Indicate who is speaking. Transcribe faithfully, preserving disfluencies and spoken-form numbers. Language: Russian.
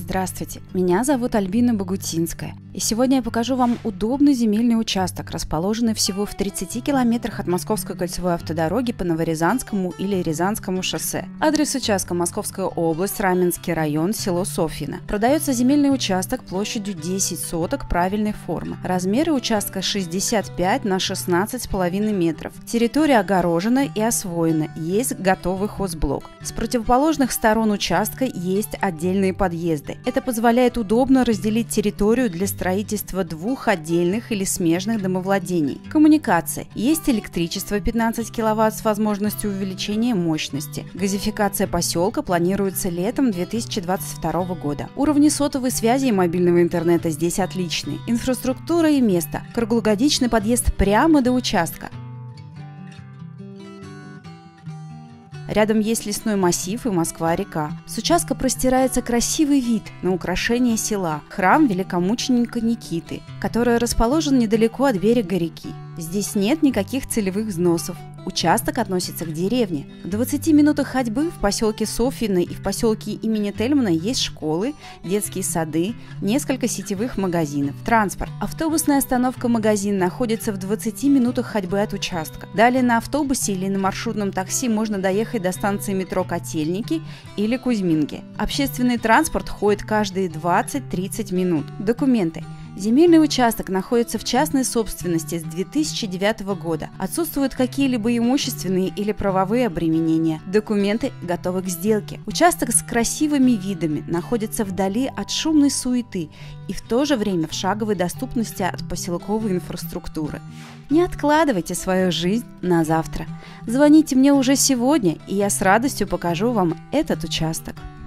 Speaker 1: Здравствуйте, меня зовут Альбина Богутинская, и сегодня я покажу вам удобный земельный участок, расположенный всего в тридцати километрах от Московской кольцевой автодороги по Новорязанскому или Рязанскому шоссе. Адрес участка: Московская область, Раменский район, село Софьино. Продается земельный участок площадью десять соток правильной формы. Размеры участка шестьдесят пять на шестнадцать с половиной метров. Территория огорожена и освоена, есть готовый хозблок. С противоположных сторон участка есть отдельные подъезды. Это позволяет удобно разделить территорию для строительства двух отдельных или смежных домовладений. Коммуникация. Есть электричество пятнадцать киловатт с возможностью увеличения мощности. Газификация поселка планируется летом две тысячи двадцать второго года. Уровни сотовой связи и мобильного интернета здесь отличные. Инфраструктура и место. Круглогодичный подъезд прямо до участка. Рядом есть лесной массив и Москва-река. С участка простирается красивый вид на украшение села – храм великомученика Никиты, который расположен недалеко от берега реки. Здесь нет никаких целевых взносов. Участок относится к деревне. В двадцати минутах ходьбы в поселке Софьино и в поселке имени Тельмана есть школы, детские сады, несколько сетевых магазинов. Транспорт. Автобусная остановка-магазин находится в двадцати минутах ходьбы от участка. Далее на автобусе или на маршрутном такси можно доехать до станции метро Котельники или Кузьминки. Общественный транспорт ходит каждые двадцать-тридцать минут. Документы. Земельный участок находится в частной собственности с две тысячи девятого года. Отсутствуют какие-либо имущественные или правовые обременения. Документы готовы к сделке. Участок с красивыми видами находится вдали от шумной суеты и в то же время в шаговой доступности от поселковой инфраструктуры. Не откладывайте свою жизнь на завтра. Звоните мне уже сегодня, и я с радостью покажу вам этот участок.